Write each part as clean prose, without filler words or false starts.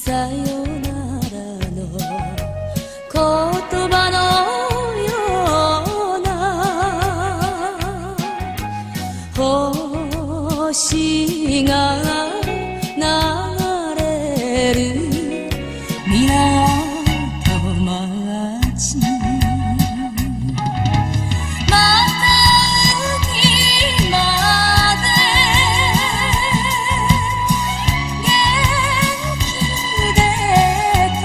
さよならの言葉のような星が流れる港町また海まで元気でと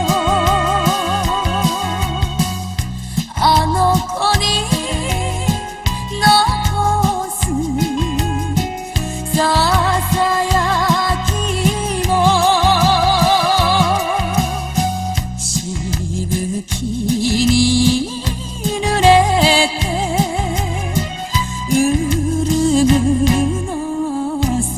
あの子に残すささやきもしぶきに濡れて潤むのさ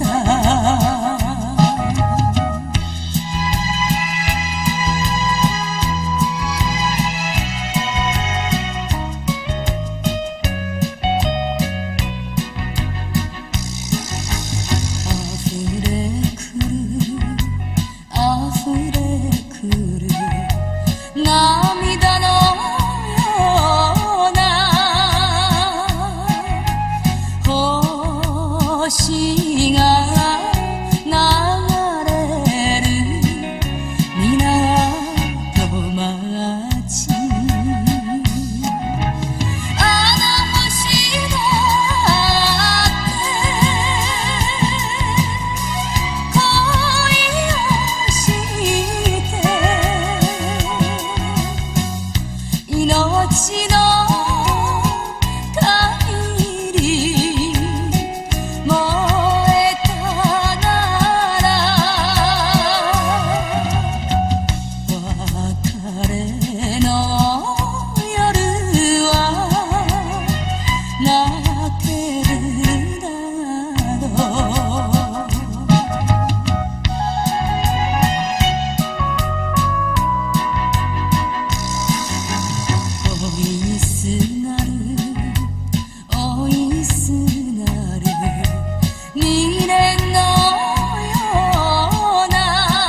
涙のような星が流れる港町あの星だって恋をして命の限り燃えたなら別れの夜は泣けるだろう追いすがる追いすがる未練のような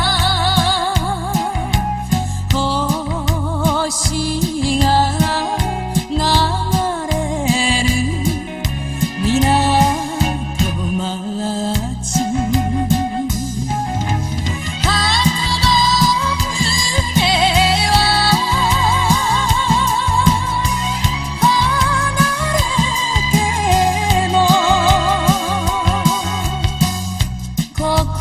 星が流れる港町鳩の船は離れても心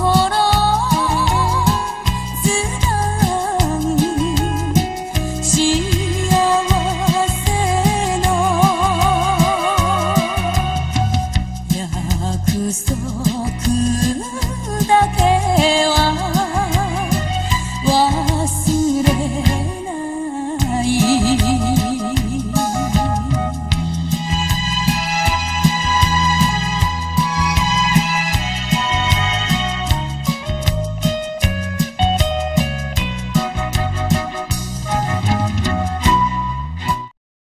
つなぐ幸せの約束